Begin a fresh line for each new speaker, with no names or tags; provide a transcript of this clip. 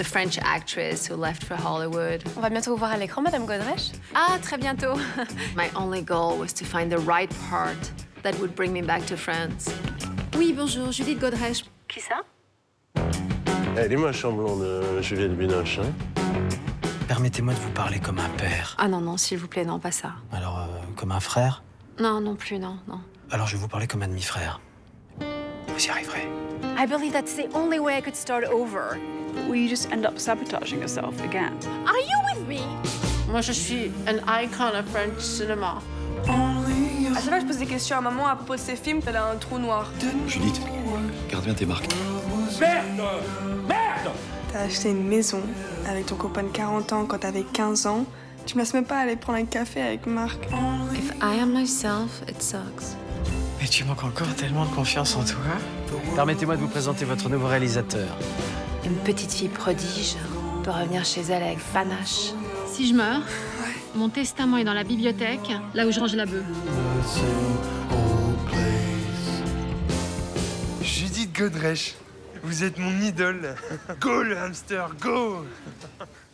French actress who left for Hollywood.
On va bientôt vous voir à l'écran, Madame Godrèche.
Ah, très bientôt. My only goal was to find the right part that would bring me back to France. Oui, bonjour, Judith Godrèche.
Qui ça?
Elle est ma chambre de Juliette Binoche, hein?
Permettez-moi de vous parler comme un père.
Ah non, non, s'il vous plaît, non, pas ça.
Alors, comme un frère?
Non, non plus, non, non.
Alors, je vais vous parler comme un demi-frère. Vous y arriverez.
I believe that's the only way I could start over.
Will you just end up sabotaging yourself again?
Are you with me?
Moi, je suis an icon of French cinema.
À chaque fois que je pose des questions à maman à propos de ses films, elle a un trou noir.
Judith, garde bien tes marques.
T'as acheté une maison avec ton copain de 40 ans quand t'avais 15 ans. Tu me laisses même pas aller prendre un café avec Marc.
If I am myself, it sucks.
Mais tu manques encore tellement de confiance en toi. Permettez-moi de vous présenter votre nouveau réalisateur.
Une petite fille prodige peut revenir chez elle avec panache.
Si je meurs, mon testament est dans la bibliothèque, là où je range la bœuf.
Judith Godrèche, vous êtes mon idole. Go le hamster, go!